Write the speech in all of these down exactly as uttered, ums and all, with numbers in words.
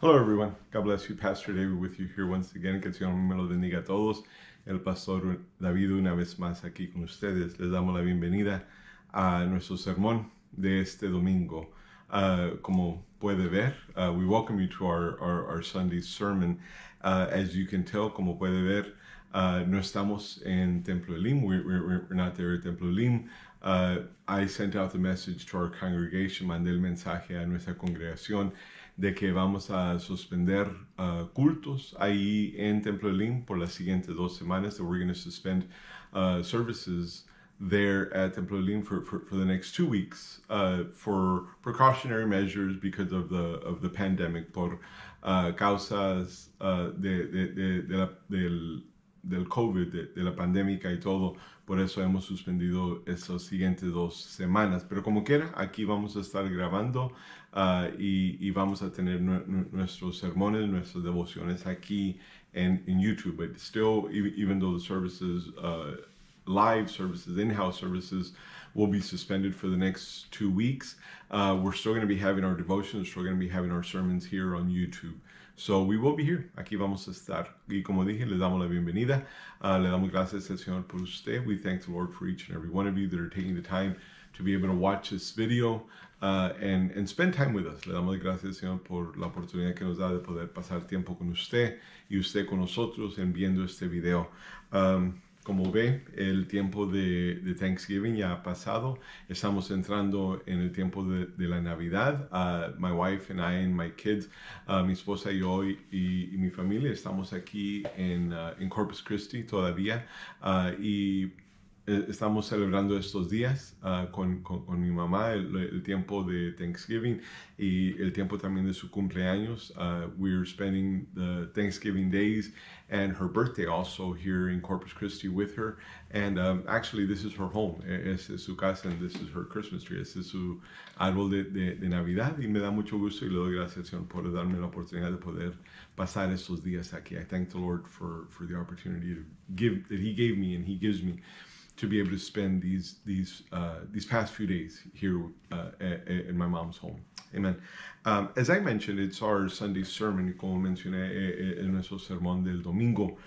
Hello everyone, God bless you, Pastor David with you here once again, que el Señor me lo bendiga a todos. El Pastor David una vez más aquí con ustedes, les damos la bienvenida a nuestro sermón de este domingo. Uh, como puede ver, uh, we welcome you to our, our, our Sunday sermon. Uh, as you can tell, como puede ver, uh, no estamos en Templo Elim, we're, we're, we're not there at Templo Elim. Uh, I sent out the message to our congregation, mandé el mensaje a nuestra congregación de que vamos a suspender uh, cultos ahí en Templo Elim por las siguientes dos semanas, that we're going to suspend uh, services there at Templo Elim for, for, for the next two weeks uh, for precautionary measures because of the of the pandemic, por uh, causas uh, de, de, de, de la, del, del COVID, de, de la pandemia y todo. Por eso hemos suspendido esas siguientes dos semanas. Pero como quiera, aquí vamos a estar grabando uh, y, y vamos a tener nu nuestros sermones, nuestras devociones aquí en, en YouTube. But still, even, even though the services, uh, live services, in-house services will be suspended for the next two weeks, uh, we're still going to be having our devotions, we're still going to be having our sermons here on YouTube. So we will be here. Aquí vamos a estar. Y como dije, le damos la bienvenida. Uh, le damos gracias al Señor por usted. We thank the Lord for each and every one of you that are taking the time to be able to watch this video uh, and, and spend time with us. Le damos gracias, Señor, por la oportunidad que nos da de poder pasar tiempo con usted y usted con nosotros en viendo este video. Um, Como ve, el tiempo de, de Thanksgiving ya ha pasado. Estamos entrando en el tiempo de, de la Navidad. Uh, my wife and I and my kids, uh, mi esposa y yo y, y, y mi familia estamos aquí en, uh, en Corpus Christi todavía. Uh, y estamos celebrando estos días uh, con, con, con mi mamá, el, el tiempo de Thanksgiving y el tiempo también de su cumpleaños. Uh, we're spending the Thanksgiving days and her birthday also here in Corpus Christi with her. And um, actually, this is her home. Esta es su casa and this is her Christmas tree. Este es su árbol de, de, de Navidad. Y me da mucho gusto y le doy gracias, Señor, por darme la oportunidad de poder pasar estos días aquí. I thank the Lord for, for the opportunity to give, that He gave me and He gives me to be able to spend these these uh, these past few days here uh, in my mom's home. Amen. Um, as I mentioned, it's our Sunday sermon, como mencioné, en nuestro sermón del domingo.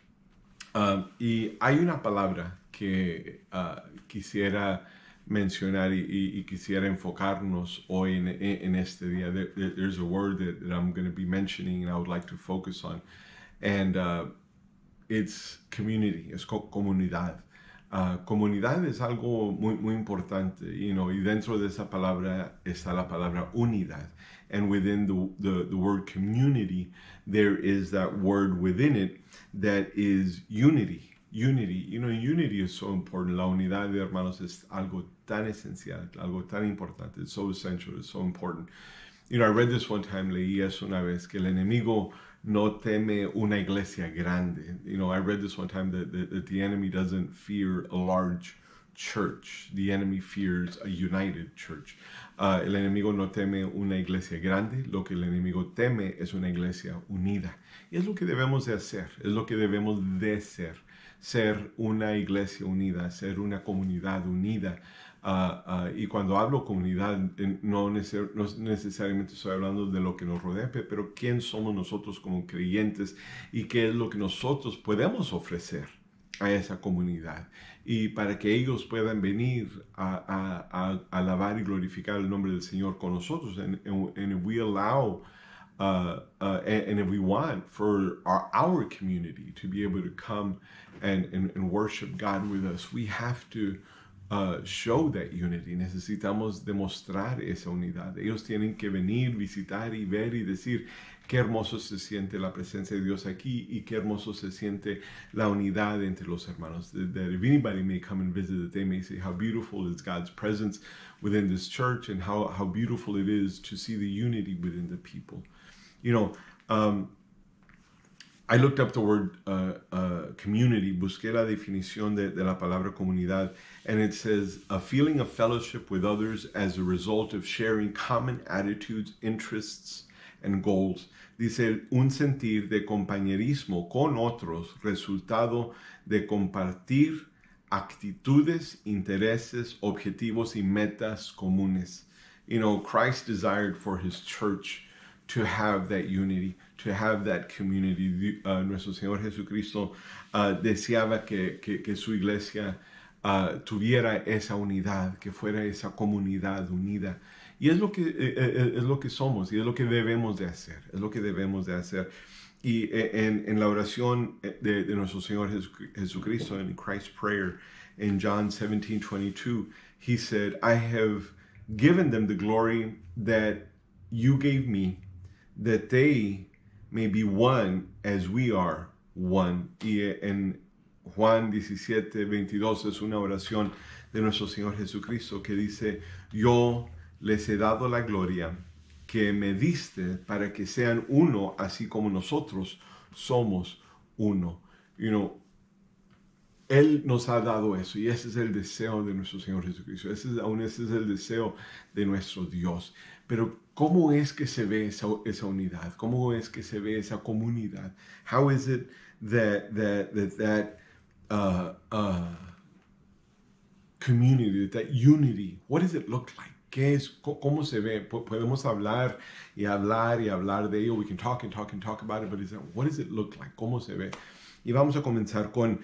Um, y hay una palabra que uh, quisiera mencionar y, y, y quisiera enfocarnos hoy en, en este día. There, there's a word that, that I'm going to be mentioning and I would like to focus on. And uh, it's community, es co comunidad. Uh, comunidad es algo muy, muy importante, you know, y dentro de esa palabra está la palabra unidad. And within the, the, the word community, there is that word within it that is unity. Unity, you know, unity is so important. La unidad de hermanos es algo tan esencial, algo tan importante. It's so essential, it's so important. You know, I read this one time, leí eso una vez, que el enemigo no teme una iglesia grande. You know, I read this one time that, that, that the enemy doesn't fear a large church. The enemy fears a united church. Uh, el enemigo no teme una iglesia grande. Lo que el enemigo teme es una iglesia unida. Y es lo que debemos de hacer. Es lo que debemos de ser. Ser una iglesia unida. Ser una comunidad unida. Uh, uh, y cuando hablo comunidad, no, neces no necesariamente estoy hablando de lo que nos rodea, pero quién somos nosotros como creyentes y qué es lo que nosotros podemos ofrecer a esa comunidad. Y para que ellos puedan venir a, a, a, a alabar y glorificar el nombre del Señor con nosotros. And, and, and if we allow, uh, uh, and, and if we want for our, our community to be able to come and, and, and worship God with us, we have to Uh, show that unity. Necesitamos demostrar esa unidad. Ellos tienen que venir, visitar y ver y decir qué hermoso se siente la presencia de Dios aquí y qué hermoso se siente la unidad entre los hermanos. That if anybody may come and visit, that they may say how beautiful is God's presence within this church and how, how beautiful it is to see the unity within the people. You know, um, I looked up the word uh, uh, community, busqué la definición de, de la palabra comunidad, and it says, a feeling of fellowship with others as a result of sharing common attitudes, interests, and goals. Dice, un sentir de compañerismo con otros, resultado de compartir actitudes, intereses, objetivos y metas comunes. You know, Christ desired for his church to have that unity, to have that community. Uh, nuestro Señor Jesucristo uh, deseaba que, que, que su iglesia uh, tuviera esa unidad, que fuera esa comunidad unida. Y es lo que, eh, es lo que somos y es lo que debemos de hacer, es lo que debemos de hacer. Y en, en la oración de, de nuestro Señor Jesucristo, en Christ's prayer, in John seventeen twenty-two, he said, I have given them the glory that you gave me, that they may be one as we are one. Y en Juan diecisiete veintidós es una oración de nuestro Señor Jesucristo que dice, yo les he dado la gloria que me diste para que sean uno, así como nosotros somos uno. You know, Él nos ha dado eso y ese es el deseo de nuestro Señor Jesucristo. Ese es, aún ese es el deseo de nuestro Dios. Pero ¿cómo es que se ve esa, esa unidad? ¿Cómo es que se ve esa comunidad? How is it that that that, that uh, uh, community, that unity, what does it look like? ¿Qué es? ¿Cómo se ve? Podemos hablar y hablar y hablar de ello. We can talk and talk and talk about it, but that, what does it look like? ¿Cómo se ve? Y vamos a comenzar con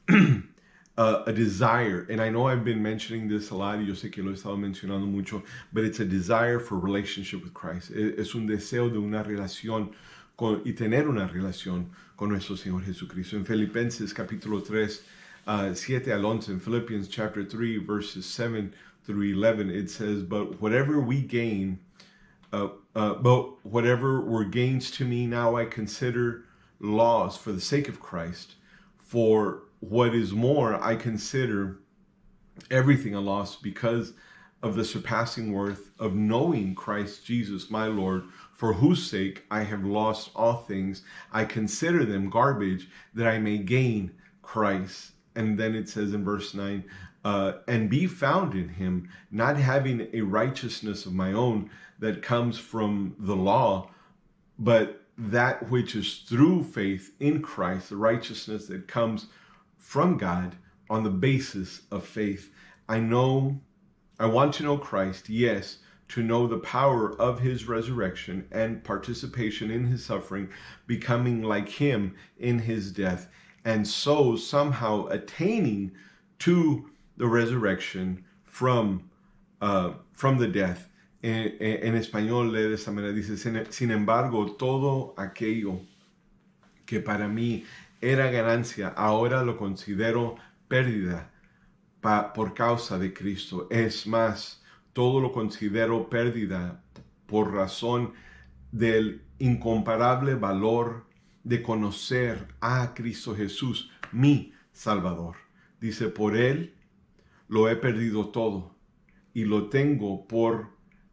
uh, a desire. And I know I've been mentioning this a lot, y yo sé que lo he estado mencionando mucho, but it's a desire for relationship with Christ. Es un deseo de una relación con, y tener una relación con nuestro Señor Jesucristo. En Filipenses capítulo tres, uh, siete al once, in Philippians chapter three, verses seven through eleven, it says, but whatever we gain, uh, uh, but whatever were gains to me, now I consider loss for the sake of Christ. For what is more, I consider everything a loss because of the surpassing worth of knowing Christ Jesus, my Lord, for whose sake I have lost all things. I consider them garbage that I may gain Christ. And then it says in verse nine, Uh, and be found in him, not having a righteousness of my own that comes from the law, but that which is through faith in Christ, the righteousness that comes from God on the basis of faith. I know, I want to know Christ, yes, to know the power of his resurrection and participation in his suffering, becoming like him in his death, and so somehow attaining to the resurrection from, uh, from the death. En, en, en español lee de esa manera, dice, sin, sin embargo, todo aquello que para mí era ganancia, ahora lo considero pérdida pa, por causa de Cristo. Es más, todo lo considero pérdida por razón del incomparable valor de conocer a Cristo Jesús, mi Salvador. Dice, por Él lo he perdido todo y lo tengo por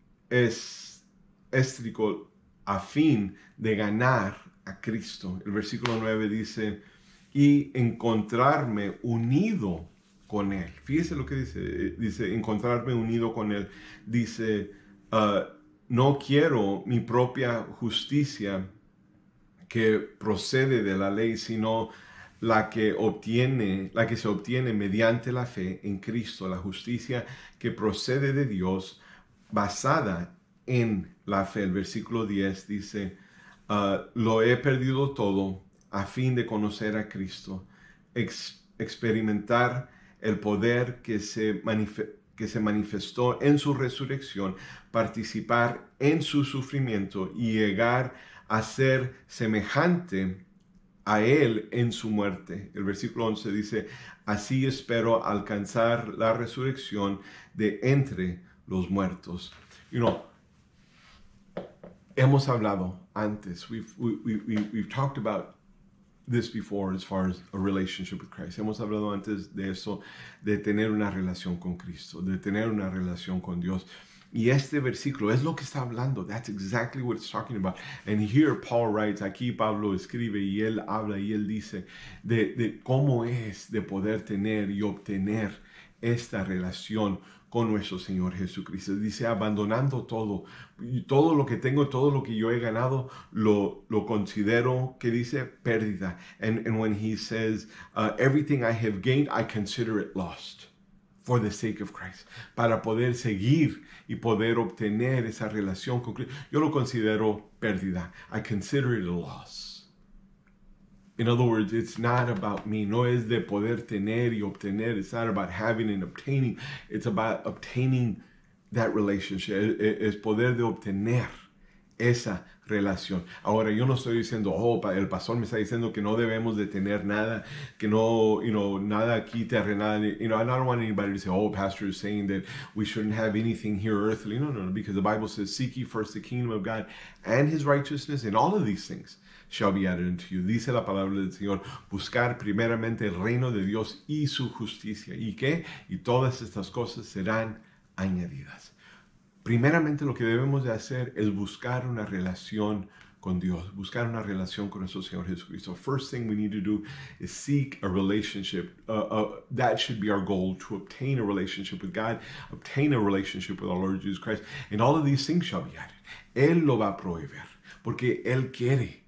es, estrico a fin de ganar a Cristo. El versículo nueve dice, y encontrarme unido con Él. Fíjese lo que dice, dice, encontrarme unido con Él. Dice, uh, no quiero mi propia justicia que procede de la ley, sino la que obtiene, la que se obtiene mediante la fe en Cristo, la justicia que procede de Dios, basada en la fe. El versículo diez dice, uh, lo he perdido todo a fin de conocer a Cristo, ex experimentar el poder que se, que se manifestó en su resurrección, participar en su sufrimiento y llegar a ser semejante a Él en su muerte. El versículo once dice, así espero alcanzar la resurrección de entre los muertos. You know, hemos hablado antes, we've, we, we, we've talked about this before as far as a relationship with Christ. Hemos hablado antes de eso, de tener una relación con Cristo, de tener una relación con Dios. Y este versículo es lo que está hablando. That's exactly what it's talking about. And here Paul writes, aquí Pablo escribe y él habla y él dice de, de cómo es de poder tener y obtener esta relación con nuestro Señor Jesucristo. Dice, abandonando todo, todo lo que tengo, todo lo que yo he ganado, lo, lo considero, que dice, pérdida. And, and when he says, uh, everything I have gained, I consider it lost. for the sake of Christ, para poder seguir y poder obtener esa relación con Cristo. Yo lo considero pérdida. I consider it a loss. In other words, it's not about me. No es de poder tener y obtener. It's not about having and obtaining. It's about obtaining that relationship. Es poder de obtener esa relación. Ahora, yo no estoy diciendo, oh, el pastor me está diciendo que no debemos de tener nada, que no, you know, nada aquí terrenal. You know, I don't want anybody to say, oh, pastor is saying that we shouldn't have anything here earthly. No, no, no, because the Bible says, seek ye first the kingdom of God and his righteousness, and all of these things shall be added unto you. Dice la palabra del Señor, buscar primeramente el reino de Dios y su justicia. ¿Y qué? Y todas estas cosas serán añadidas. Primeramente lo que debemos de hacer es buscar una relación con Dios, buscar una relación con nuestro Señor Jesucristo. First thing we need to do is seek a relationship. Uh, uh, that should be our goal, to obtain a relationship with God, obtain a relationship with our Lord Jesus Christ. And all of these things shall be added. Él lo va a proveer, porque Él quiere.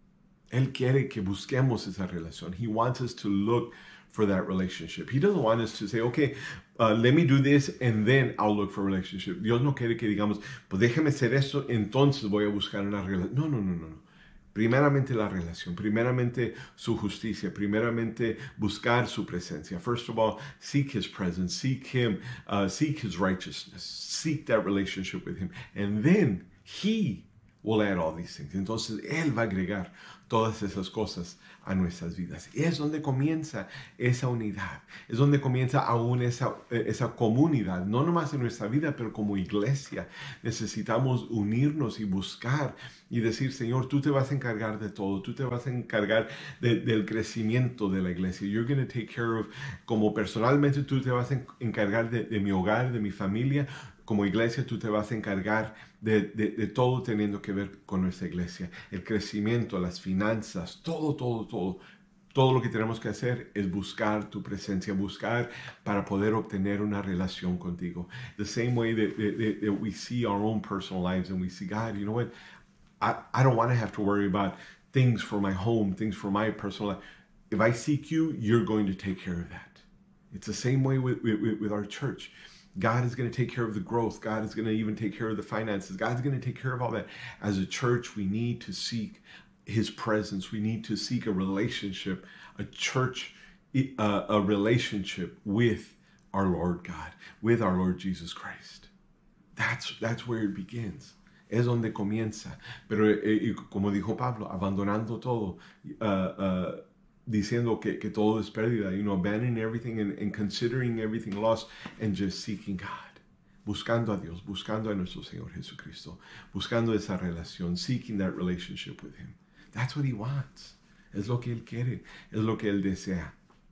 Él quiere que busquemos esa relación. He wants us to look for that relationship. He doesn't want us to say, okay, uh, let me do this and then I'll look for a relationship. Dios no quiere que digamos, pues déjame hacer esto, entonces voy a buscar una relación. No, no, no, no, no. Primeramente la relación, primeramente su justicia, primeramente buscar su presencia. First of all, seek his presence, seek him, uh, seek his righteousness, seek that relationship with him. And then he will add all these things. Entonces Él va a agregar todas esas cosas a nuestras vidas. Y es donde comienza esa unidad. Es donde comienza aún esa, esa comunidad. No nomás en nuestra vida, pero como iglesia. Necesitamos unirnos y buscar y decir, Señor, tú te vas a encargar de todo. Tú te vas a encargar de, del crecimiento de la iglesia. You're going to take care of, como personalmente tú te vas a encargar de, de mi hogar, de mi familia. Como iglesia tú te vas a encargar de, de, de todo teniendo que ver con nuestra iglesia. El crecimiento, las finanzas, todo, todo, todo. Todo lo que tenemos que hacer es buscar tu presencia, buscar para poder obtener una relación contigo. The same way that, that, that we see our own personal lives and we see, God, you know what? I, I don't want to have to worry about things for my home, things for my personal life. If I seek you, you're going to take care of that. It's the same way with, with, with our church. God is going to take care of the growth. God is going to even take care of the finances. God's going to take care of all that. As a church, we need to seek his presence. We need to seek a relationship, a church, uh, a relationship with our Lord God, with our Lord Jesus Christ. That's, that's where it begins. Es donde comienza. Pero eh, como dijo Pablo, abandonando todo, uh, uh, diciendo que, que todo es pérdida, you know, abandoning everything and, and considering everything lost and just seeking God. Buscando a Dios, buscando a nuestro Señor Jesucristo, buscando esa relación, seeking that relationship with him. That's what he wants. Es lo que él quiere, es lo que él desea.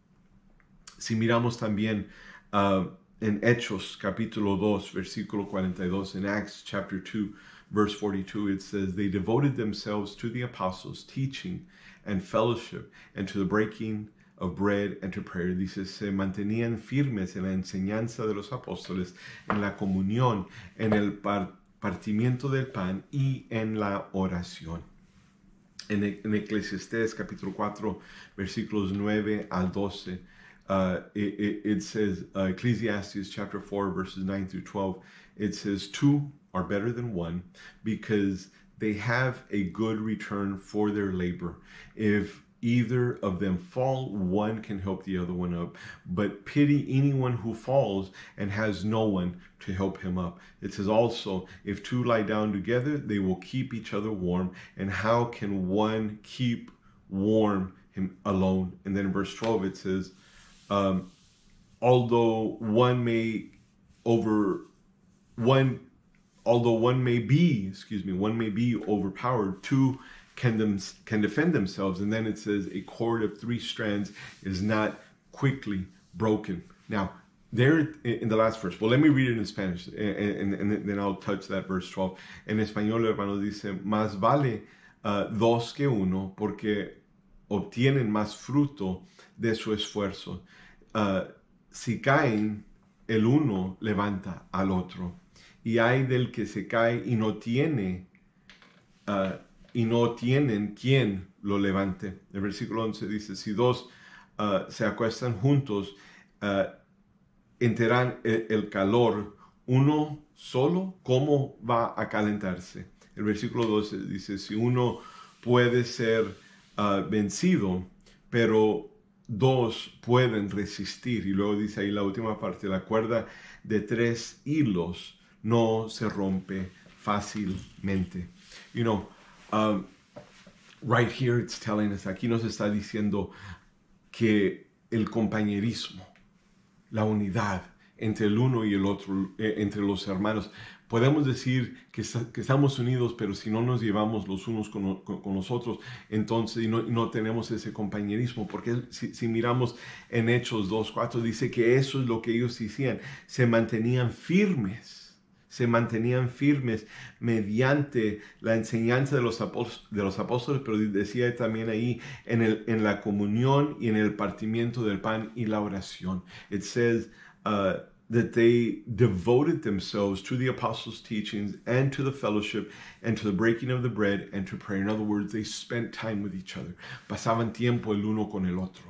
Si miramos también uh, en Hechos capítulo dos, versículo cuarenta y dos, in Acts chapter two, verse forty-two, it says, they devoted themselves to the apostles' teaching and fellowship, and to the breaking of bread and to prayer. Dice, se mantenían firmes en la enseñanza de los apóstoles, en la comunión, en el par partimiento del pan y en la oración. En, en Eclesiastés capítulo cuatro, versículos nueve al doce, uh, it, it, it says, uh, Ecclesiastes chapter four, verses nine through twelve, it says, two are better than one, because they have a good return for their labor. If either of them fall, one can help the other one up. But pity anyone who falls and has no one to help him up. It says also, if two lie down together, they will keep each other warm. And how can one keep warm him alone? And then in verse twelve, it says, um, although one may over one Although one may be, excuse me, one may be overpowered, two can them can defend themselves. And then it says, a cord of three strands is not quickly broken. Now, there in the last verse, well, let me read it in Spanish, and, and, and then I'll touch that verse twelve. En español, hermano, dice, más vale uh, dos que uno, porque obtienen más fruto de su esfuerzo. Uh, si caen, el uno levanta al otro. Y hay del que se cae y no tiene, uh, y no tienen quien lo levante. El versículo once dice, si dos uh, se acuestan juntos, uh, enterarán el, el calor uno solo, ¿cómo va a calentarse? El versículo doce dice, si uno puede ser uh, vencido, pero dos pueden resistir. Y luego dice ahí la última parte, la cuerda de tres hilos no se rompe fácilmente. You know, um, right here it's telling us, aquí nos está diciendo que el compañerismo, la unidad entre el uno y el otro, eh, entre los hermanos, podemos decir que, que estamos unidos, pero si no nos llevamos los unos con, con, con los otros, entonces no, no tenemos ese compañerismo, porque si, si miramos en Hechos dos cuatro, dice que eso es lo que ellos hacían, se mantenían firmes. se mantenían firmes mediante la enseñanza de los, apóstoles, de los apóstoles, pero decía también ahí en, el, en la comunión y en el partimiento del pan y la oración. It says uh, that they devoted themselves to the apostles' teachings and to the fellowship and to the breaking of the bread and to prayer. In other words, they spent time with each other. Pasaban tiempo el uno con el otro.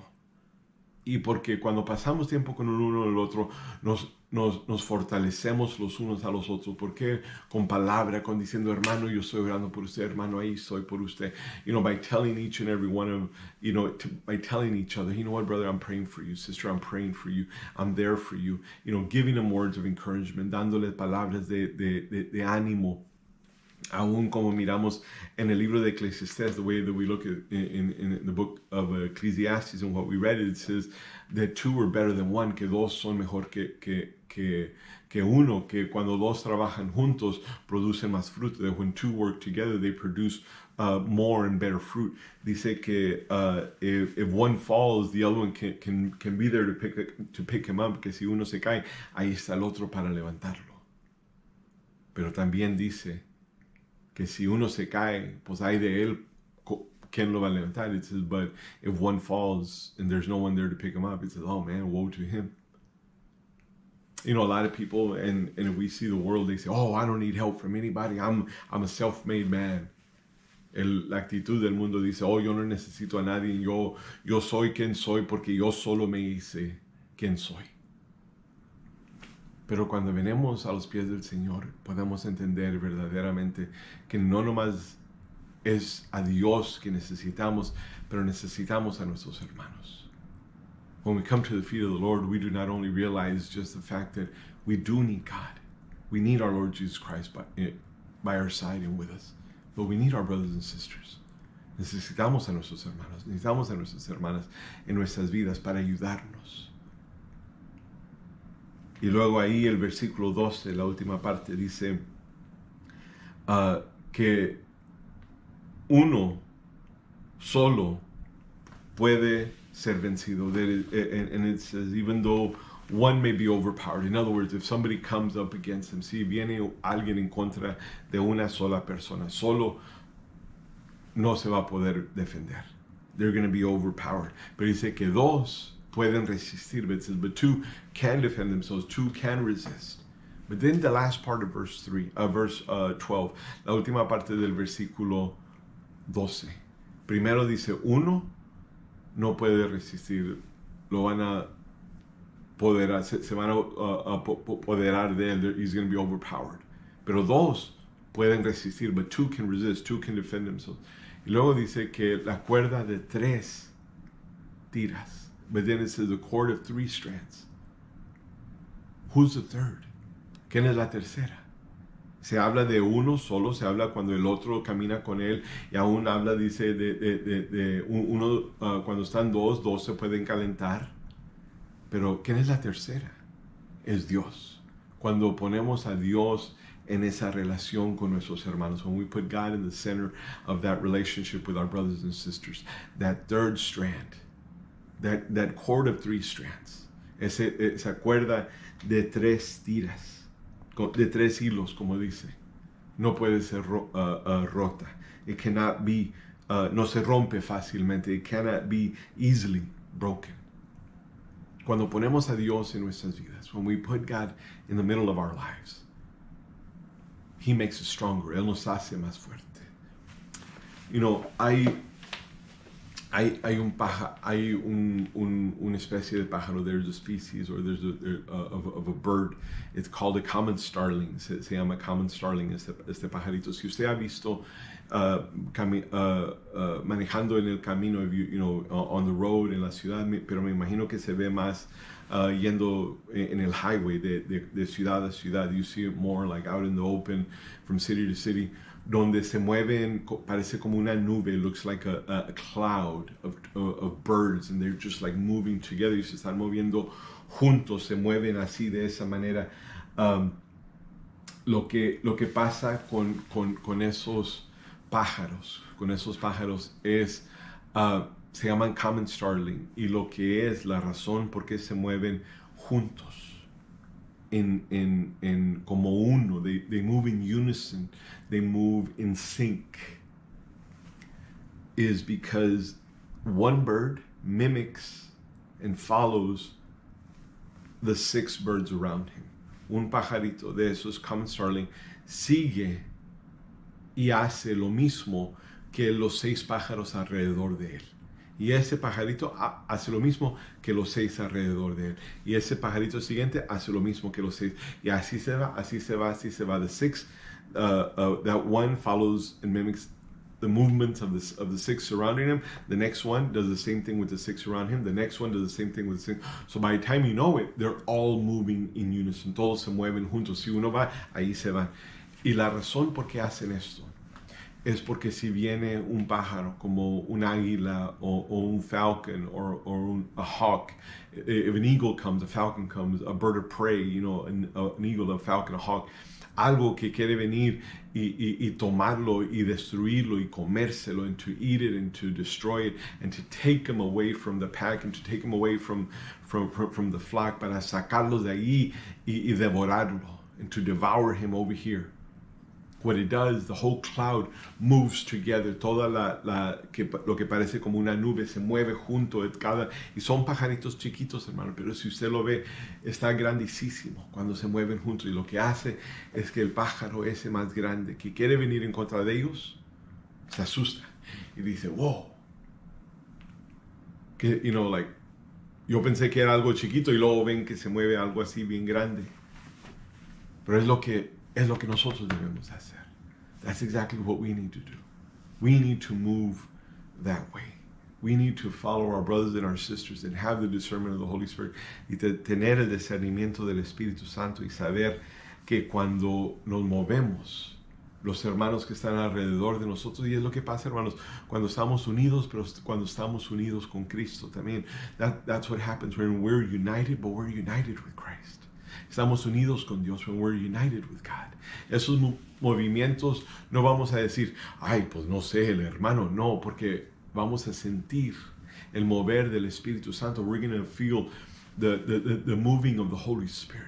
Y porque cuando pasamos tiempo con el uno y el otro, nos, nos, nos fortalecemos los unos a los otros. Porque con palabra, con diciendo, hermano, yo estoy orando por usted, hermano, ahí estoy por usted. You know, by telling each and every one of, you know, to, by telling each other, you know what, brother, I'm praying for you. Sister, I'm praying for you. I'm there for you. You know, giving them words of encouragement, dándole palabras de, de, de, de ánimo. Aún como miramos en el libro de Eclesiastes, the way that we look at in, in, in the book of Ecclesiastes and what we read, it says that two are better than one, que dos son mejor que, que, que, que uno, que cuando dos trabajan juntos producen más fruto, that when two work together they produce uh, more and better fruit. Dice que uh, if, if one falls, the other one can, can, can be there to pick, to pick him up, que si uno se cae, ahí está el otro para levantarlo. Pero también dice que si uno se cae, pues hay de él, ¿quién lo va a levantar? It says, but if one falls and there's no one there to pick him up, it says, oh man, woe to him. You know, a lot of people, and, and if we see the world, they say, oh, I don't need help from anybody. I'm, I'm a self-made man. El, la actitud del mundo dice, oh, yo no necesito a nadie. Yo, yo soy quien soy porque yo solo me hice quien soy. Pero cuando venimos a los pies del Señor, podemos entender verdaderamente que no nomás es a Dios que necesitamos, pero necesitamos a nuestros hermanos. When we come to the feet of the Lord, we do not only realize just the fact that we do need God. We need our Lord Jesus Christ by, by our side and with us. But we need our brothers and sisters. Necesitamos a nuestros hermanos, necesitamos a nuestras hermanas en nuestras vidas para ayudarnos. Y luego ahí el versículo doce, la última parte, dice uh, que uno solo puede ser vencido. And it says, even though one may be overpowered. In other words, if somebody comes up against him, si viene alguien en contra de una sola persona, solo no se va a poder defender. They're going to be overpowered. Pero dice que dos pueden resistir, but it says, but two can defend themselves, two can resist. But then the last part of verse three, uh, verse uh, twelve, la última parte del versículo doce. Primero dice, uno no puede resistir, lo van a poder, se, se van a, uh, a poderar de él, he's going to be overpowered. Pero dos pueden resistir, but two can resist, two can defend themselves. Y luego dice que la cuerda de tres tiras. But then it says the cord of three strands. Who's the third? ¿Quién es la tercera? Se habla de uno solo, se habla cuando el otro camina con él, y aún habla, dice, de, de, de, de uno, uh, cuando están dos, dos se pueden calentar. Pero ¿quién es la tercera? Es Dios. Cuando ponemos a Dios en esa relación con nuestros hermanos, when we put God in the center of that relationship with our brothers and sisters, that third strand, That, that cord of three strands, ese, esa cuerda de tres tiras, de tres hilos, como dice, no puede ser ro, uh, uh, rota. It cannot be, uh, no se rompe fácilmente. It cannot be easily broken. Cuando ponemos a Dios en nuestras vidas, when we put God in the middle of our lives, He makes us stronger. Él nos hace más fuerte. You know, hay hay, hay un paja, hay un, un, una especie de pájaro, there's a species, or there's a, there, uh, of, of a bird, it's called a common starling, se, se llama common starling este, este pajarito. Si usted ha visto uh, cami, uh, uh, manejando en el camino, you, you know, uh, on the road, en la ciudad, pero me imagino que se ve más uh, yendo en el highway de, de, de ciudad a ciudad. You see it more like out in the open, from city to city, donde se mueven, parece como una nube, looks like a, a cloud of, of, of birds, and they're just like moving together, y se están moviendo juntos, se mueven así de esa manera. Um, lo, que, lo que pasa con, con, con esos pájaros, con esos pájaros es, uh, se llaman common starling, y lo que es la razón por qué se mueven juntos, In, in, in como uno, they, they move in unison, they move in sync, is because one bird mimics and follows the six birds around him. Un pajarito de esos, common starling, sigue y hace lo mismo que los seis pájaros alrededor de él. Y ese pajarito hace lo mismo que los seis alrededor de él. Y ese pajarito siguiente hace lo mismo que los seis. Y así se va, así se va, así se va. The six, uh, uh, that one follows and mimics the movements of the, of the six surrounding him. The next one does the same thing with the six around him. The next one does the same thing with the six. So by the time you know it, they're all moving in unison. Todos se mueven juntos. Si uno va, ahí se van. Y la razón por qué hacen esto es porque si viene un pájaro como un águila o, o un falcon or, or un, a hawk, if an eagle comes, a falcon comes, a bird of prey, you know, an, uh, an eagle, a falcon, a hawk, algo que quiere venir y, y, y tomarlo y destruirlo y comérselo, and to eat it and to destroy it and to take him away from the pack and to take him away from, from, from, from the flock, para sacarlos de ahí y, y devorarlo, and to devour him over here. What it does, the whole cloud moves together, toda la, la que, lo que parece como una nube se mueve junto, cada, y son pajaritos chiquitos, hermano, pero si usted lo ve, está grandísimo cuando se mueven juntos, y lo que hace es que el pájaro ese más grande, que quiere venir en contra de ellos, se asusta y dice, wow, que, you know, like, yo pensé que era algo chiquito y luego ven que se mueve algo así bien grande, pero es lo que es lo que nosotros debemos hacer. That's exactly what we need to do. We need to move that way. We need to follow our brothers and our sisters and have the discernment of the Holy Spirit, y te, tener el discernimiento del Espíritu Santo y saber que cuando nos movemos, los hermanos que están alrededor de nosotros, y es lo que pasa, hermanos, cuando estamos unidos, pero cuando estamos unidos con Cristo también. That, that's what happens when we're united, but we're united with Christ. Estamos unidos con Dios, when we're united with God. Esos movimientos no vamos a decir, ay, pues no sé, el hermano, no, porque vamos a sentir el mover del Espíritu Santo. We're going to feel the, the, the, the moving of the Holy Spirit.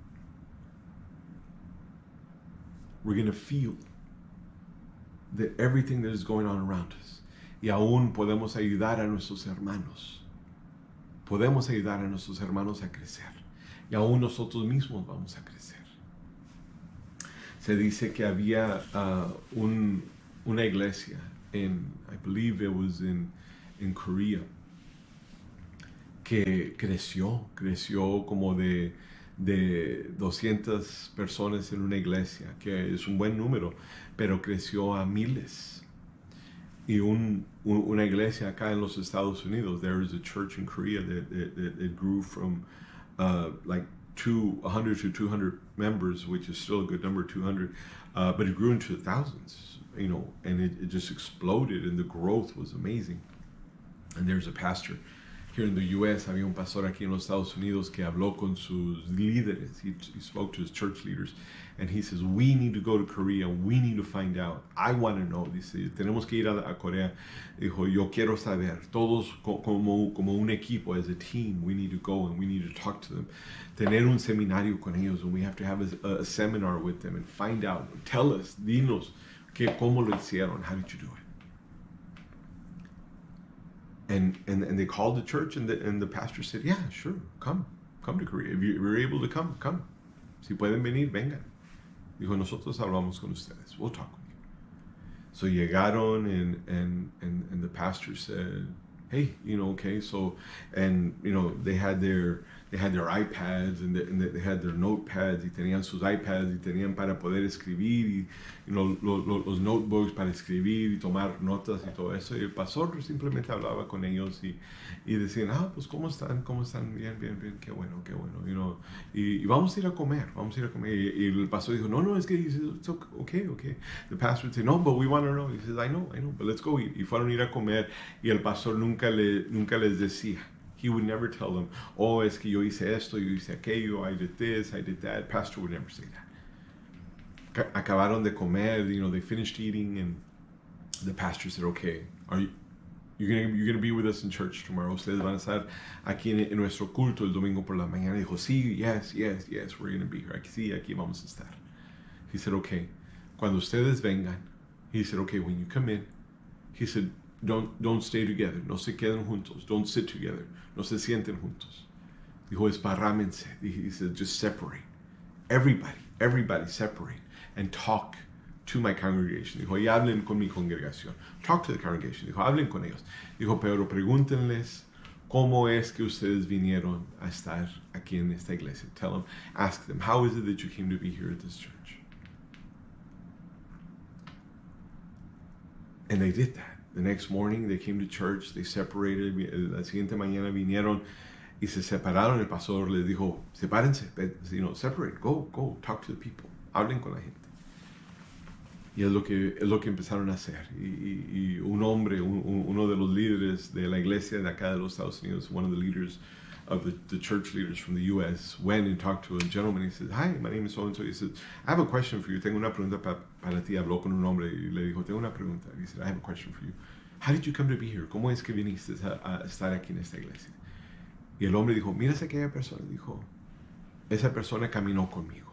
We're going to feel that everything that is going on around us. Y aún podemos ayudar a nuestros hermanos. Podemos ayudar a nuestros hermanos a crecer. Y aún nosotros mismos vamos a crecer. Se dice que había uh, un, una iglesia en, I believe it was in, in Korea, que creció, creció como de, de doscientas personas en una iglesia, que es un buen número, pero creció a miles. Y un, un, una iglesia acá en los Estados Unidos, there is a church in Korea that, that, that, that grew from Uh, like two, one hundred to two hundred members, which is still a good number, two hundred, uh, but it grew into the thousands, you know, and it, it just exploded, and the growth was amazing. And there's a pastor here in the U S, había un pastor aquí en los Estados Unidos que habló con sus líderes, he, he spoke to his church leaders, and he says, we need to go to Korea, we need to find out, I want to know, dice, tenemos que ir a, a Corea, dijo, yo quiero saber, todos co como, como un equipo, as a team, we need to go and we need to talk to them, tener un seminario con ellos, and we have to have a, a seminar with them and find out, tell us, dinos, que, cómo lo hicieron, how did you do it? And, and, and they called the church, and the, and the pastor said, yeah, sure, come, come to Korea. If you're able to come, come. Si pueden venir, vengan. Dijo, nosotros hablamos con ustedes. We'll talk with you. So llegaron, and, and, and, and the pastor said, hey, you know, okay, so, and, you know, they had their, they had their iPads and, the, and they had their notepads y tenían sus iPads y tenían para poder escribir y, you know, lo, lo, los notebooks para escribir y tomar notas y todo eso. Y el pastor simplemente hablaba con ellos y, y decían, ah, pues, ¿cómo están? ¿Cómo están? Bien, bien, bien, qué bueno, qué bueno, you know. Y, y vamos a ir a comer, vamos a ir a comer. Y, y el pastor dijo, no, no, es que, it's okay, okay. The pastor would say, no, but we want to know. He says, I know, I know, but let's go. Y, y fueron a ir a comer y el pastor nunca, le, nunca les decía. He would never tell them, oh, es que yo hice esto, yo hice aquello, I did this, I did that. Pastor would never say that. Acabaron de comer, you know, they finished eating, and the pastor said, okay, are you, you're gonna, you're gonna be with us in church tomorrow? Ustedes van a estar aquí en, en nuestro culto el domingo por la mañana. Dijo, sí, yes, yes, yes, we're gonna be here. Aquí, sí, aquí vamos a estar. He said, okay, cuando ustedes vengan, he said, okay, when you come in, he said, Don't, don't stay together, no se queden juntos, don't sit together, no se sienten juntos. Dijo, esparrámense. He said, just separate. Everybody, everybody separate and talk to my congregation. Dijo, y hablen con mi congregación. Talk to the congregation. Dijo, hablen con ellos. Dijo, pero pregúntenles cómo es que ustedes vinieron a estar aquí en esta iglesia. Tell them, ask them, how is it that you came to be here at this church? And they did that. The next morning they came to church, they separated, la siguiente mañana vinieron y se separaron. El pastor les dijo, sepárense, you know, separate, go, go, talk to the people, hablen con la gente. Y es lo que, es lo que empezaron a hacer. Y, y, y un hombre, un, uno de los líderes de la iglesia de acá de los Estados Unidos, one of the leaders of the, the church leaders from the U S, went and talked to a gentleman. He said, hi, my name is so-and-so. He said, I have a question for you. Tengo una pregunta pa, para ti. Habló con un hombre y le dijo, tengo una pregunta. He said, I have a question for you. How did you come to be here? ¿Cómo es que viniste a, a estar aquí en esta iglesia? Y el hombre dijo, mira aquella persona. Dijo, esa persona caminó conmigo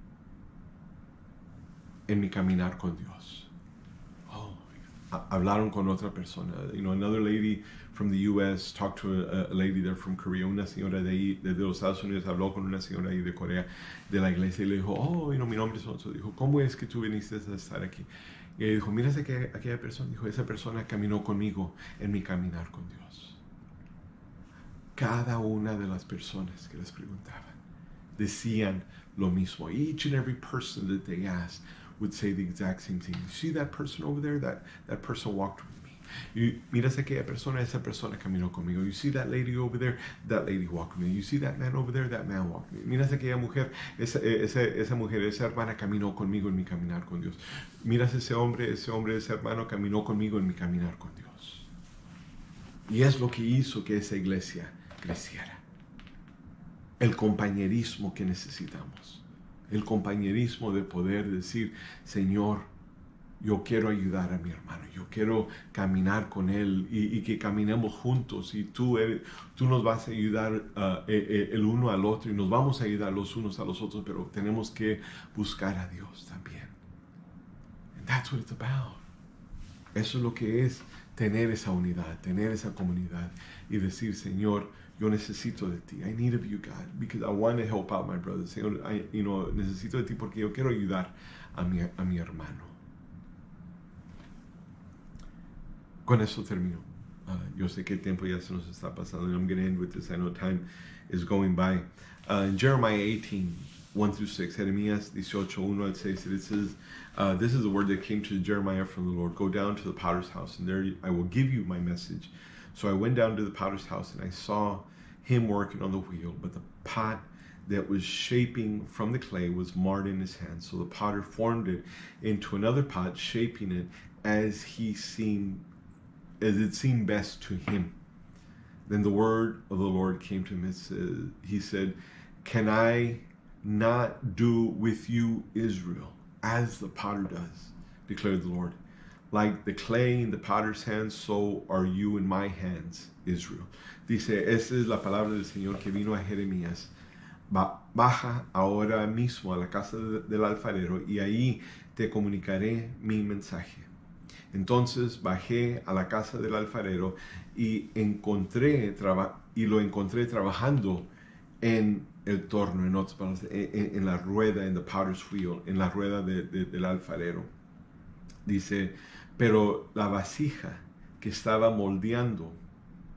en mi caminar con Dios. Oh, hablaron con otra persona. You know, another lady from the U S talked to a, a lady there from Korea. Una señora de ahí, de, de los Estados Unidos, habló con una señora ahí de Corea, de la iglesia, y le dijo, oh, you know, mi nombre es Onso. Dijo, ¿cómo es que tú viniste a estar aquí? Y ella dijo, mira aquella, aquella persona. Dijo, esa persona caminó conmigo en mi caminar con Dios. Cada una de las personas que les preguntaban decían lo mismo. Each and every person that they asked would say the exact same thing. You see that person over there? That, that person walked with me. You, miras aquella persona, esa persona caminó conmigo. You see that lady over there? That lady walked with me. You see that man over there? That man walked with me. Miras aquella mujer, esa, esa, esa mujer, esa hermana caminó conmigo en mi caminar con Dios. Miras ese hombre, ese hombre, ese hermano caminó conmigo en mi caminar con Dios. Y es lo que hizo que esa iglesia creciera. El compañerismo que necesitamos. El compañerismo de poder decir, Señor, yo quiero ayudar a mi hermano, yo quiero caminar con él y, y que caminemos juntos y tú, eres, tú nos vas a ayudar uh, eh, eh, el uno al otro y nos vamos a ayudar los unos a los otros, pero tenemos que buscar a Dios también. And that's what it's about. Eso es lo que es tener esa unidad, tener esa comunidad y decir, Señor, yo necesito de ti. I need of you, God, because I want to help out my brother. Señor, I, you know, necesito de ti porque yo quiero ayudar a mi, a mi hermano. Con eso termino. Uh, yo sé que el tiempo ya se nos está pasando, and I'm going to end with this. I know time is going by. Uh, in Jeremiah eighteen, one through six, Jeremías dieciocho, uno al seis, it says, uh, this is the word that came to Jeremiah from the Lord. Go down to the potter's house, and there I will give you my message. So I went down to the potter's house, and I saw him working on the wheel, but the pot that was shaping from the clay was marred in his hand. So the potter formed it into another pot, shaping it as he seemed as it seemed best to him. Then the word of the Lord came to him and said, he said, can I not do with you, Israel, as the potter does, declared the Lord. Like the clay in the potter's hands, so are you in my hands, Israel. Dice, esa es la palabra del Señor que vino a Jeremías. Baja ahora mismo a la casa de, del alfarero y ahí te comunicaré mi mensaje. Entonces bajé a la casa del alfarero y, encontré, y lo encontré trabajando en el torno, en, otras palabras, en, en la rueda, en the potter's wheel, en la rueda de, de, del alfarero. Dice, pero la vasija que estaba moldeando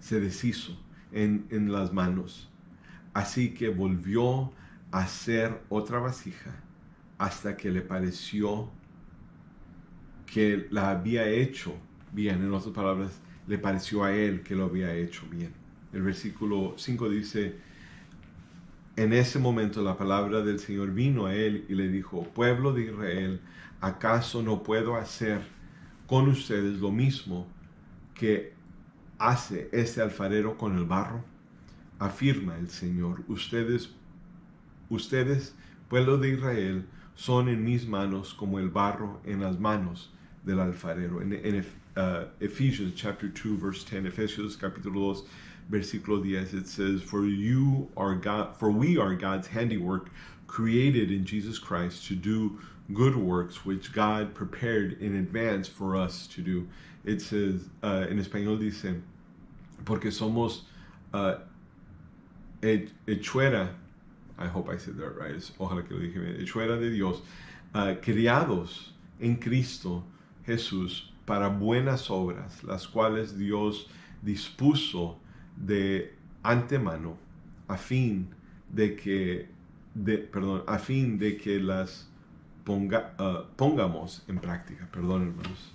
se deshizo en, en las manos. Así que volvió a hacer otra vasija hasta que le pareció que la había hecho bien. En otras palabras, le pareció a él que lo había hecho bien. El versículo cinco dice: en ese momento la palabra del Señor vino a él y le dijo: pueblo de Israel, ¿acaso no puedo hacer con ustedes lo mismo que hace este alfarero con el barro? Afirma el Señor: ustedes, ustedes, pueblo de Israel, son en mis manos como el barro en las manos del alfarero. En, en uh, Ephesians chapter two verse ten, Efesios capítulo dos versículo diez, it says, for you are God, for we are God's handiwork, created in Jesus Christ to do good works which God prepared in advance for us to do. It says, uh, en español dice, porque somos uh, hechuera, I hope I said that right, ojalá que lo dije bien, hechuera de Dios, uh, criados en Cristo Jesús para buenas obras, las cuales Dios dispuso de antemano a fin de que, de, perdón, a fin de que las ponga, uh, pongamos en práctica. Perdón, hermanos.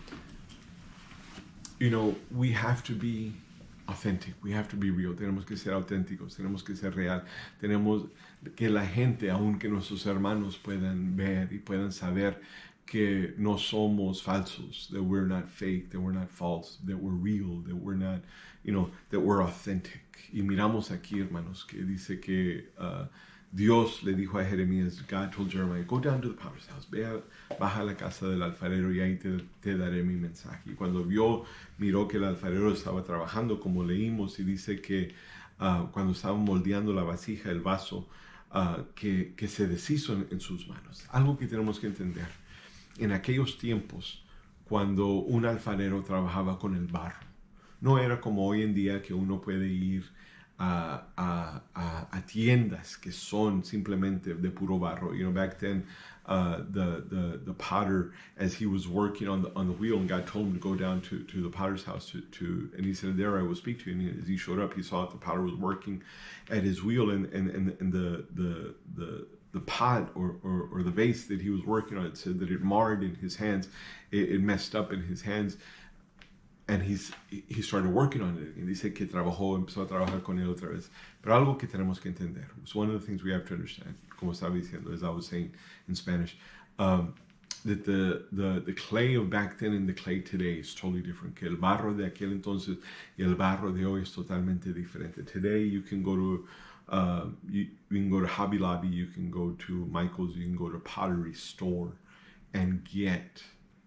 You know, we have to be authentic, we have to be real. Tenemos que ser auténticos, tenemos que ser real. Tenemos que la gente, aun que nuestros hermanos puedan ver y puedan saber que no somos falsos, that we're not fake, that we're not false, that we're real, that we're not, you know, that we're authentic. Y miramos aquí, hermanos, que dice que uh, Dios le dijo a Jeremías, God told Jeremiah, go down to the potter's house, ve a, baja a la casa del alfarero y ahí te, te daré mi mensaje. Y cuando vio, miró que el alfarero estaba trabajando, como leímos, y dice que uh, cuando estaba moldeando la vasija, el vaso, uh, que, que se deshizo en, en sus manos. Algo que tenemos que entender. En aquellos tiempos, cuando un alfarero trabajaba con el barro, no era como hoy en día que uno puede ir a, a, a, a tiendas que son simplemente de puro barro. You know, back then, uh, the, the, the potter, as he was working on the, on the wheel, and God told him to go down to, to the potter's house, to, to, and he said, there I will speak to you. And as he showed up, he saw that the potter was working at his wheel, and, and, and, and the, the, the, the pot or, or, or the vase that he was working on, it said that it marred in his hands, it, it messed up in his hands, and he's, he started working on it. Y dice que trabajó, empezó a trabajar con él otra vez. Pero algo que tenemos que entender, it's one of the things we have to understand, como estaba diciendo, as I was saying in Spanish, um, that the, the, the clay of back then and the clay today is totally different. Que el barro de aquel entonces y el barro de hoy es totalmente diferente. Today you can go to Uh, you, you can go to Hobby Lobby, you can go to Michael's, you can go to Pottery Store and get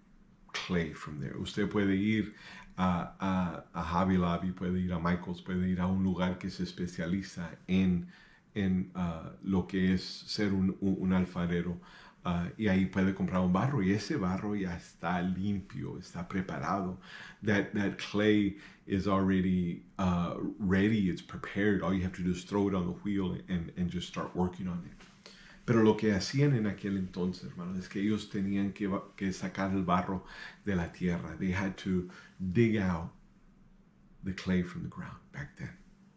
clay from there. Usted puede ir a, a, a Hobby Lobby, puede ir a Michael's, puede ir a un lugar que se especializa en, en uh, lo que es ser un, un, un alfarero. Uh, y ahí puede comprar un barro y ese barro ya está limpio, está preparado. That, that clay is already uh, ready, it's prepared. All you have to do is throw it on the wheel and, and just start working on it. Pero lo que hacían en aquel entonces, hermanos, es que ellos tenían que, que sacar el barro de la tierra. They had to dig out the clay from the ground back then.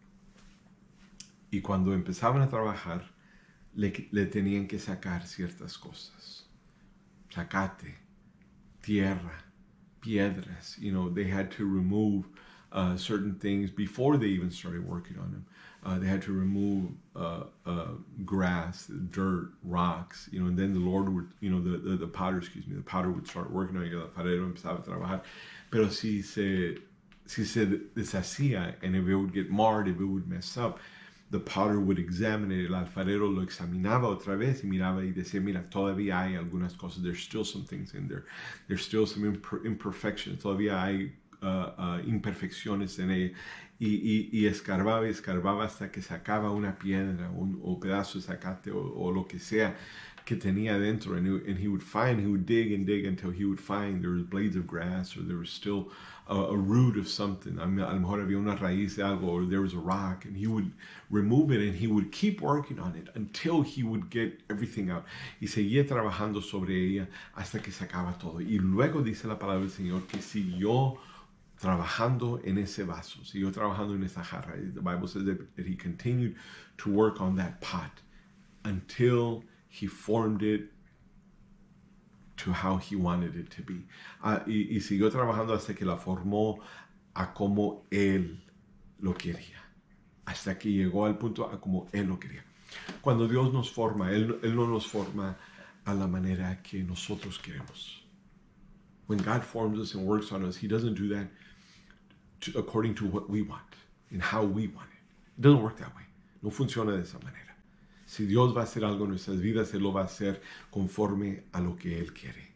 Y cuando empezaban a trabajar, Le, le tenían que sacar ciertas cosas. Zacate, tierra, piedras. You know, they had to remove uh, certain things before they even started working on them. Uh, they had to remove uh, uh, grass, dirt, rocks. You know, and then the Lord would, you know, the, the, the potter, excuse me, the potter would start working on it. El alfarero empezaba a trabajar. Pero si se, si se deshacía, and if it would get marred, if it would mess up, the potter would examine it, el alfarero lo examinaba otra vez y miraba y decía, mira, todavía hay algunas cosas, there's still some things in there, there's still some imper imperfections, todavía hay uh, uh, imperfecciones en ella, y, y, y escarbaba y escarbaba hasta que sacaba una piedra un, o pedazo de zacate o, o lo que sea que tenía dentro, and he, and he would find, he would dig and dig until he would find there was blades of grass, or there was still a, a root of something. I mean, a lo mejor había una raíz de algo, or there was a rock, and he would remove it, and he would keep working on it until he would get everything out. Y seguía trabajando sobre ella hasta que sacaba todo. Y luego dice la palabra del Señor que siguió trabajando en ese vaso, siguió trabajando en esa jarra. The Bible says that, that he continued to work on that pot until he formed it to how he wanted it to be. Uh, y, y siguió trabajando hasta que la formó a como él lo quería. Hasta que llegó al punto a como él lo quería. Cuando Dios nos forma, él, él no nos forma a la manera que nosotros queremos. When God forms us and works on us, he doesn't do that to, according to what we want and how we want it. It doesn't work that way. No funciona de esa manera. Si Dios va a hacer algo en nuestras vidas, Él lo va a hacer conforme a lo que Él quiere.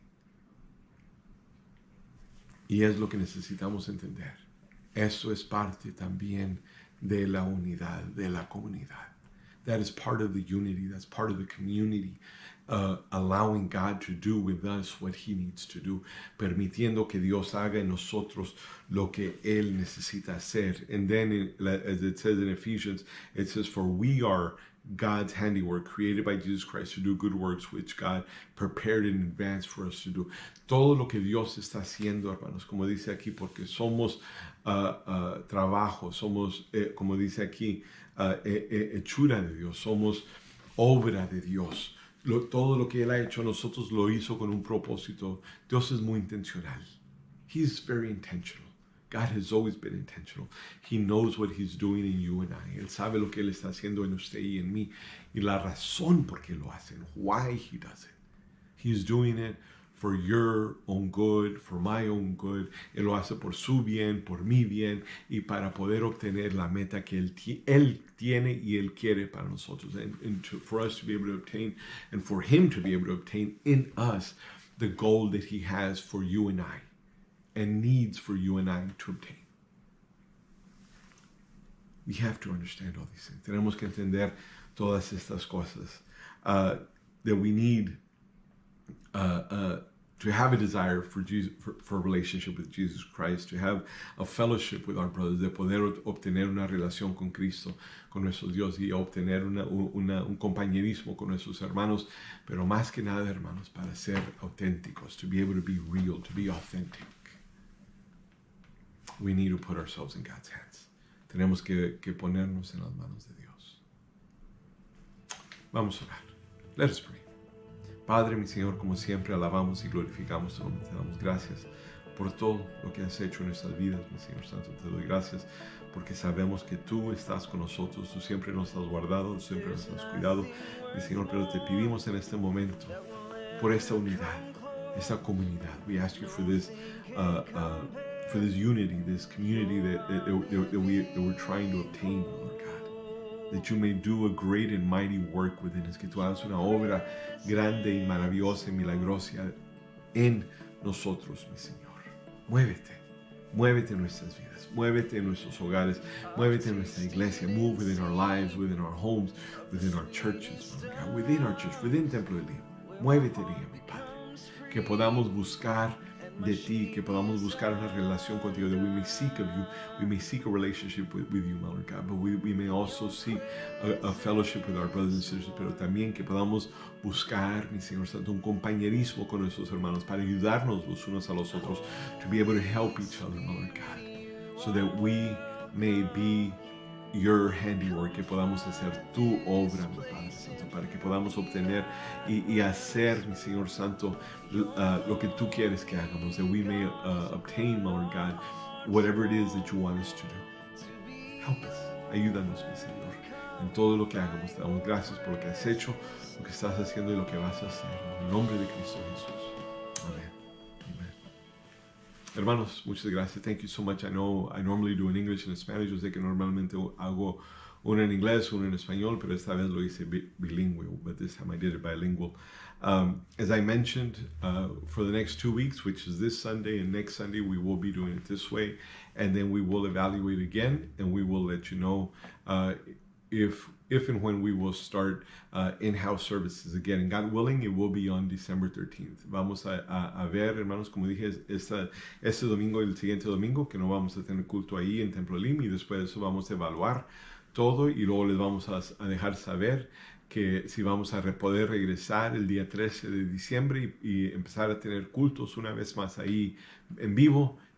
Y es lo que necesitamos entender. Eso es parte también de la unidad, de la comunidad. That is part of the unity. That's part of the community. Uh, allowing God to do with us what He needs to do. Permitiendo que Dios haga en nosotros lo que Él necesita hacer. And then, as it says in Ephesians, it says, for we are God's handiwork, created by Jesus Christ to do good works, which God prepared in advance for us to do. Todo lo que Dios está haciendo, hermanos, como dice aquí, porque somos uh, uh, trabajo, somos, eh, como dice aquí, uh, eh, hechura de Dios, somos obra de Dios. Lo, todo lo que Él ha hecho nosotros lo hizo con un propósito. Dios es muy intencional. He's very intentional. God has always been intentional. He knows what He's doing in you and I. Él sabe lo que Él está haciendo en usted y en mí. Y la razón por qué lo hace. Why He does it. He's doing it for your own good, for my own good. Él lo hace por su bien, por mi bien, y para poder obtener la meta que Él, él tiene y Él quiere para nosotros. And, and to, for us to be able to obtain, and for Him to be able to obtain in us the goal that He has for you and I, and needs for you and I to obtain. We have to understand all these things. Tenemos que entender todas estas cosas. Uh, that we need uh, uh, to have a desire for, Jesus, for, for a relationship with Jesus Christ, to have a fellowship with our brothers, de poder obtener una relación con Cristo, con nuestro Dios, y obtener una, una, un compañerismo con nuestros hermanos, pero más que nada, hermanos, para ser auténticos, to be able to be real, to be authentic. We need to put ourselves in God's hands. Tenemos que, que ponernos en las manos de Dios. Vamos a orar. Let us pray. Padre, mi Señor, como siempre, alabamos y glorificamos tu nombre. Te damos gracias por todo lo que has hecho en nuestras vidas, mi Señor Santo. Te doy gracias porque sabemos que tú estás con nosotros. Tú siempre nos has guardado, tú siempre nos has cuidado, mi Señor. Pero te pedimos en este momento por esta unidad, esta comunidad. We ask you for this, uh, uh, for this unity, this community that, that, that, that, we, that we're trying to obtain, Lord God. That you may do a great and mighty work within us, que tú hagas una obra grande y maravillosa y milagrosa en nosotros, mi Señor. Muévete, muévete en nuestras vidas, muévete en nuestros hogares, muévete en nuestra iglesia, move within our lives, within our homes, within our churches, Lord God, within our church, within Templo de Lima. Muévete en ella, mi Padre, que podamos buscar de ti, que podamos buscar una relación contigo, that we may seek of you, we may seek a relationship with, with you, Lord God, but we, we may also seek a, a fellowship with our brothers and sisters, pero también que podamos buscar, mi Señor Santo, un compañerismo con nuestros hermanos, para ayudarnos los unos a los otros, to be able to help each other, Lord God, so that we may be your handiwork, que podamos hacer tu obra, mi Padre Santo, para que podamos obtener y, y hacer, mi Señor Santo, uh, lo que tú quieres que hagamos, that we may uh, obtain, Lord God, whatever it is that you want us to do. Help us, ayúdanos, mi Señor, en todo lo que hagamos. Te damos gracias por lo que has hecho, lo que estás haciendo y lo que vas a hacer. En el nombre de Cristo Jesús. Amén. Hermanos, muchas gracias. Thank you so much. I know I normally do in English and Spanish. Yo sé que normalmente hago una en inglés, una en español, pero esta vez lo hice bilingüe, but this time I did it bilingual. Um, as I mentioned, uh, for the next two weeks, which is this Sunday and next Sunday, we will be doing it this way, and then we will evaluate again, and we will let you know uh, if if and when we will start uh, in-house services again. And God willing, it will be on December thirteenth. Vamos a, a, a ver, hermanos, como dije, esta, este domingo y el siguiente domingo, que no vamos a tener culto ahí en Templo Lim, y después de eso vamos a evaluar todo y luego les vamos a, a dejar saber que si vamos a re, poder regresar el día trece de diciembre y, y empezar a tener cultos una vez más ahí en vivo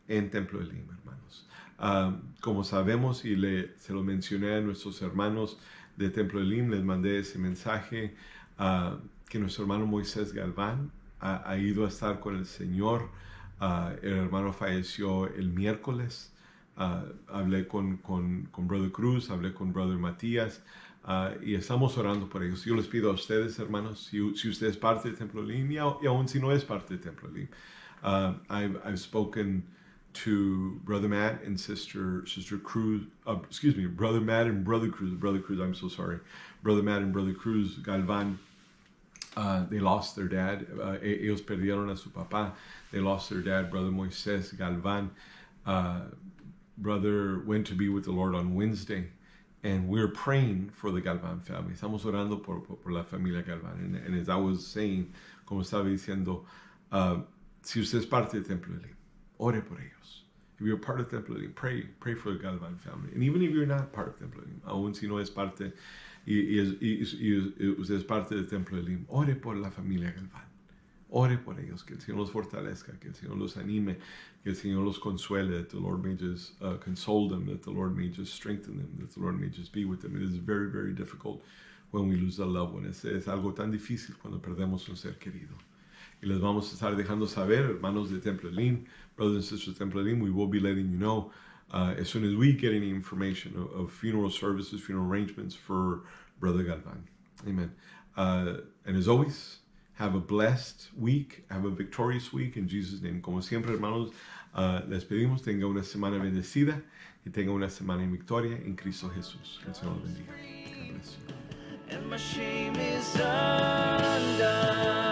en Templo Elim, hermanos. Uh, como sabemos y le, se lo mencioné a nuestros hermanos de Templo Elim, les mandé ese mensaje uh, que nuestro hermano Moisés Galván ha, ha ido a estar con el Señor. Uh, el hermano falleció el miércoles. Uh, hablé con, con, con Brother Cruz, hablé con Brother Matías uh, y estamos orando por ellos. Yo les pido a ustedes, hermanos, si, si usted es parte del Templo Elim y, y aún si no es parte del Templo Elim, uh, I've, I've spoken to Brother Matt and Sister Sister Cruz, uh, excuse me, Brother Matt and Brother Cruz, Brother Cruz, I'm so sorry, Brother Matt and Brother Cruz Galvan. Uh, they lost their dad. Uh, ellos perdieron a su papá. They lost their dad, Brother Moisés Galvan. Uh, brother went to be with the Lord on Wednesday, and we're praying for the Galvan family. Estamos orando por, por, por la familia Galvan. And, and as I was saying, como estaba diciendo, uh, si usted es parte del Templo Elim, ore por ellos. If you're part of the Templo Elim, pray, pray for the Galvan family. And even if you're not part of the Templo Elim, aún si no es parte, y, y, y, y, y usted es parte del Templo Elim, ore por la familia Galvan. Ore por ellos, que el Señor los fortalezca, que el Señor los anime, que el Señor los consuele, that the Lord may just uh, console them, that the Lord may just strengthen them, that the Lord may just be with them. It is very, very difficult when we lose a loved one. Es, es algo tan difícil cuando perdemos un ser querido. Y les vamos a estar dejando saber, hermanos de Templo Elim, brothers and sisters of Templo Elim, we will be letting you know uh, as soon as we get any information of, of funeral services, funeral arrangements for Brother Galvan. Amen. Uh, and as always, have a blessed week, have a victorious week in Jesus' name. Como siempre, hermanos, uh, les pedimos tenga una semana bendecida y tenga una semana en victoria en Cristo Jesús. Que el Señor los bendiga. God bless you. And my shame is undone.